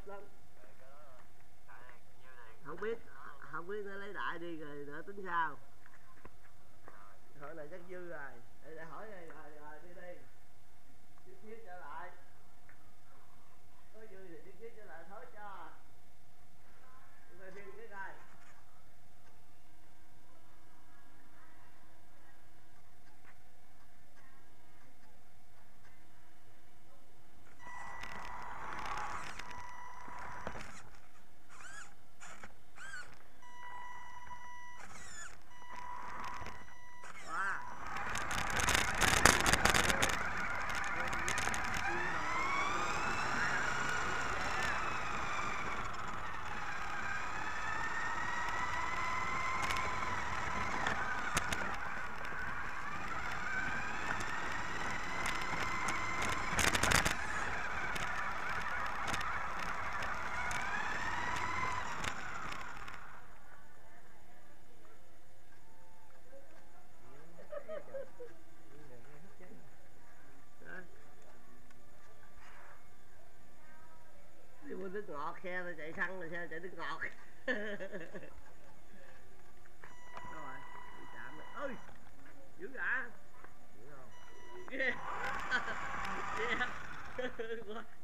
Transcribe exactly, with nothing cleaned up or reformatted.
hợp lắm. Không biết không biết nó lấy đại đi rồi nữa tính sao. Hỏi này chắc dư rồi. Để, để hỏi này rồi, rồi đi đi. Tiếp tiếp trở lại. Có dư thì tiếp tiếp trở lại thối cho. Đi quay phim cái coi. Đi mua nước ngọt xe rồi chạy xăng rồi xe chạy nước ngọt. Đâu rồi? Đi chạm rồi. Ơi! Dữ hả? Dữ không? Yeah. Yeah.